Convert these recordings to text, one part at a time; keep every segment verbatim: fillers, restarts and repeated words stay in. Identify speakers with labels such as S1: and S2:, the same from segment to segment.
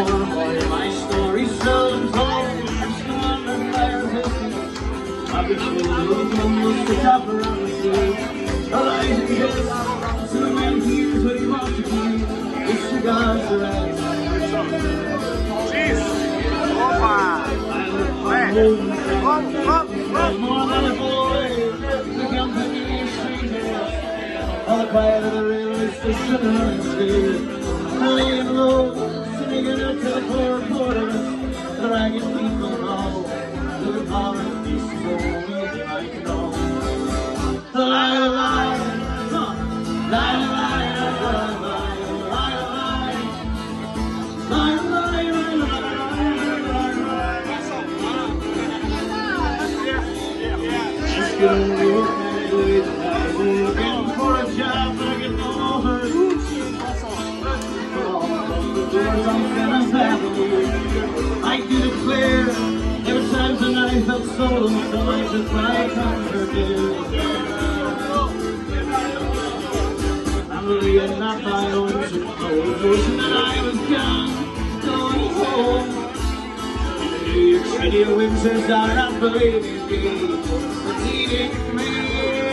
S1: more, more. My story's so untold. Just come on and fire history. I've been chilled, almost the top around the sea. Alive and dead, so the man hears what he wants to be. It's the God's right.
S2: Jeez! Opa! Vamos, vamos, vamos!
S1: More than a boy, the company is stranger. All the quiet of the railway station and stage. Laying low, sitting in a telephone porter. The ragged people know the power of these stories I know. Lie, lie, lie, lie, lie, lie, looking for a job, but I get no hurt. I do declare, every time tonight I felt so lonesome, I took my comfort in. I'm really not my own supposed that I was young, going home. New York City winters are not believing me, but leading me.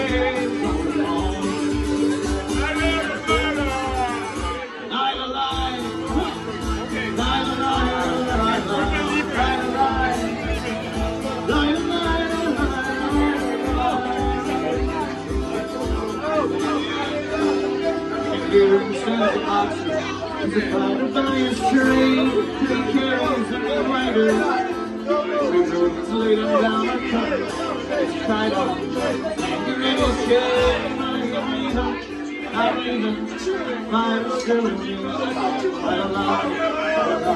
S1: Here in the boxes, is a fighter by his trade. He carries a rider. We roads laid him down a cup. It's tied on. You're in his shade. I read him. I read him. I'm still in you. I lie.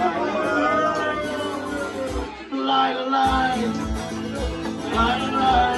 S1: Lie, lie. Lie, lie.